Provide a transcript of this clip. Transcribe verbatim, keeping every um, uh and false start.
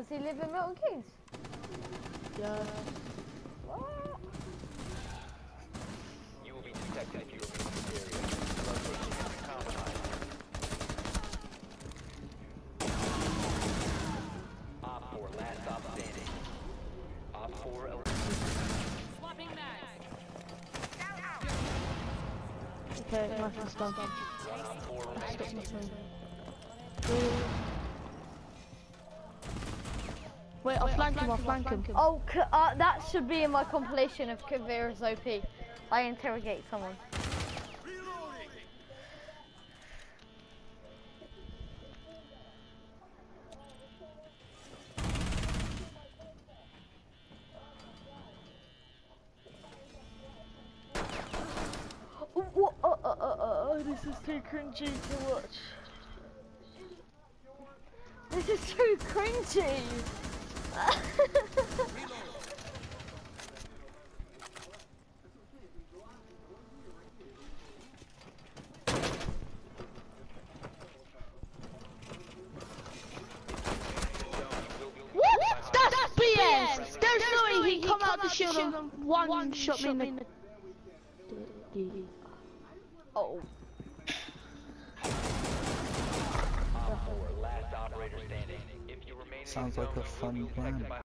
Does he live in Milton Keynes? Yeah. What? You will be detected if you remain in this area. Location has been compromised. Op four, last stop standing. Op four, Swapping mags. Okay, nothing's done. one op four remaining. Wait, I'll flank him, I'll flank him. Oh, c uh, that should be in my compilation of Kavira's O P. I interrogate someone. What? Uh, uh, uh, uh, this is too cringy to watch. This is too cringy. What? That's B S! There's no way he come out the shield and one shot me in the... Oh. Op four, last operator standing. If you remain in Sounds the like zone, a you will fun be plan. detected by